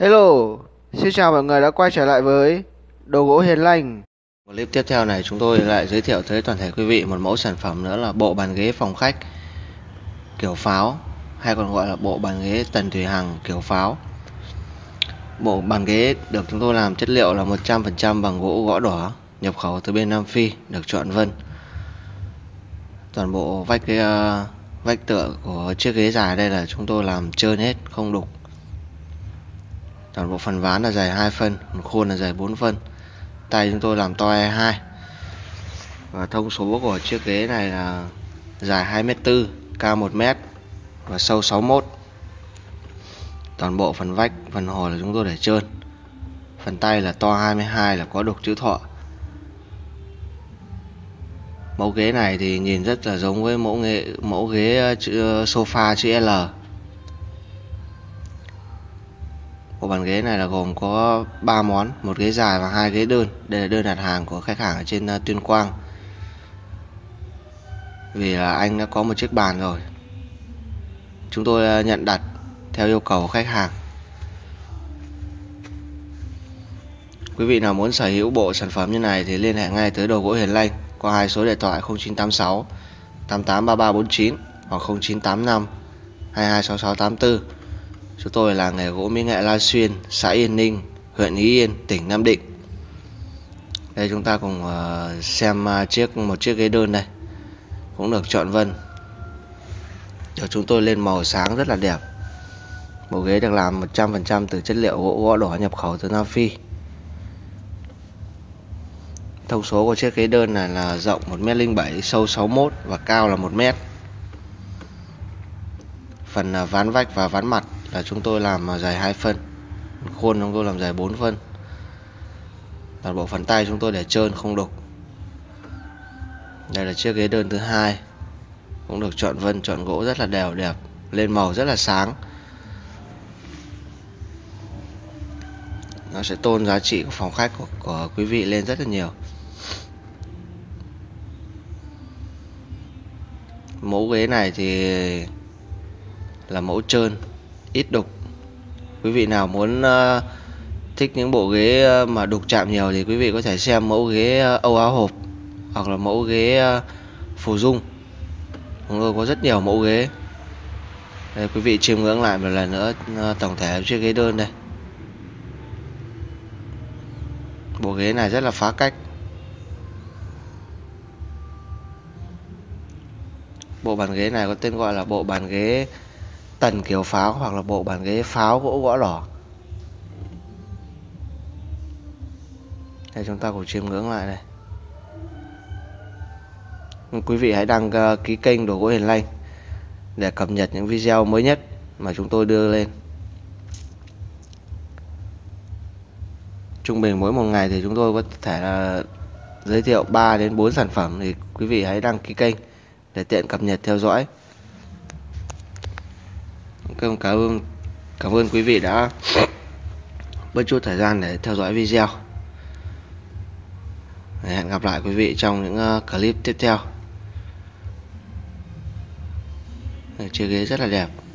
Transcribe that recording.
Hello, xin chào mọi người đã quay trở lại với Đồ gỗ Hiền Lành. Clip tiếp theo này chúng tôi lại giới thiệu tới toàn thể quý vị một mẫu sản phẩm nữa là bộ bàn ghế phòng khách kiểu pháo, hay còn gọi là bộ bàn ghế Tần Thủy Hằng kiểu pháo. Bộ bàn ghế được chúng tôi làm chất liệu là 100% bằng gỗ gõ đỏ, nhập khẩu từ bên Nam Phi, được chọn vân. Toàn bộ vách tựa của chiếc ghế dài đây là chúng tôi làm trơn hết, không đục. Toàn bộ phần ván là dài 2 phân, phần khuôn là dài 4 phân. Tay chúng tôi làm to E2. Và thông số của chiếc ghế này là dài 2m4, cao 1m và sâu 61. Toàn bộ phần vách, phần hồ là chúng tôi để trơn. Phần tay là to 22, là có đục chữ thọ. Mẫu ghế này thì nhìn rất là giống với mẫu ghế sofa chữ L. Bộ bàn ghế này là gồm có 3 món, một ghế dài và 2 ghế đơn. Đây là đơn đặt hàng của khách hàng ở trên Tuyên Quang. Vì là anh đã có một chiếc bàn rồi, chúng tôi nhận đặt theo yêu cầu của khách hàng. Quý vị nào muốn sở hữu bộ sản phẩm như này thì liên hệ ngay tới Đồ gỗ Hiền Lành qua hai số điện thoại 0986 883349 hoặc 0985 226684. Chúng tôi là nghề gỗ mỹ nghệ La Xuyên, xã Yên Ninh, huyện Ý Yên, tỉnh Nam Định. Đây chúng ta cùng xem một chiếc ghế đơn đây, cũng được chọn vân, được chúng tôi lên màu sáng rất là đẹp. Bộ ghế được làm 100% từ chất liệu gỗ gõ đỏ nhập khẩu từ Nam Phi. Thông số của chiếc ghế đơn này là rộng 1m07, sâu 61 và cao là 1m. Phần ván vách và ván mặt là chúng tôi làm dài 2 phân. Khuôn chúng tôi làm dài 4 phân. Toàn bộ phần tay chúng tôi để trơn không đục. Đây là chiếc ghế đơn thứ hai, cũng được chọn vân, chọn gỗ rất là đều đẹp, lên màu rất là sáng. Nó sẽ tôn giá trị của phòng khách của quý vị lên rất là nhiều. Mẫu ghế này thì là mẫu trơn, ít đục. Quý vị nào muốn thích những bộ ghế mà đục chạm nhiều thì quý vị có thể xem mẫu ghế Âu Áo hộp hoặc là mẫu ghế Phù Dung. Chúng tôi có rất nhiều mẫu ghế. Đây, quý vị chiêm ngưỡng lại một lần nữa tổng thể chiếc ghế đơn đây. Bộ ghế này rất là phá cách. Bộ bàn ghế này có tên gọi là bộ bàn ghế Tần kiểu pháo hoặc là bộ bàn ghế pháo gỗ gõ đỏ. Đây chúng ta cùng chiêm ngưỡng lại đây. Quý vị hãy đăng ký kênh Đồ gỗ Hiền Lành để cập nhật những video mới nhất mà chúng tôi đưa lên. Trung bình mỗi một ngày thì chúng tôi có thể là giới thiệu 3 đến 4 sản phẩm, thì quý vị hãy đăng ký kênh để tiện cập nhật theo dõi. Cảm ơn quý vị đã bớt chút thời gian để theo dõi video. Hẹn gặp lại quý vị trong những clip tiếp theo. Chiếc ghế rất là đẹp.